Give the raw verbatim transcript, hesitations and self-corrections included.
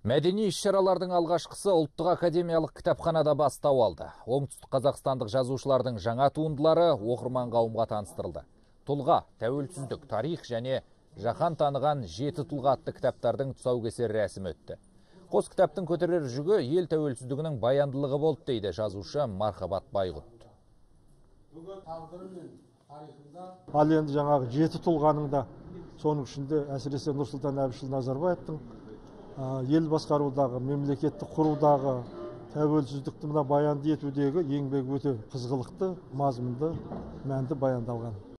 Мәдени іс-шаралардың алғашқысы ұлттық академиялық кітапханада бастау алды. Оңтүстік қазақстандық жазушылардың жаңа туындылары оқырман қауымға таныстырылды. Тұлға, тәуелсіздік, тарих және жаһан таныған жеті тұлға атты кітаптардың тұсаукесер рәсімі өтті. Қос кітаптың көтерер жүгі ел тәуелсіздігінің баяндылығы болды дейді жазушы Мархабат Байғұт. Ал енді жаңағы жеті тұлғаның да соның ішінде әсіресе Нұрсұлтан Әбішұлы Назарбаевтың ел басқарудағы, мемлекетті құрудағы, тәуелсіздікті мына баянды етудегі еңбегі өте қызғылықты, мазмұнды, мәнді баяндалған.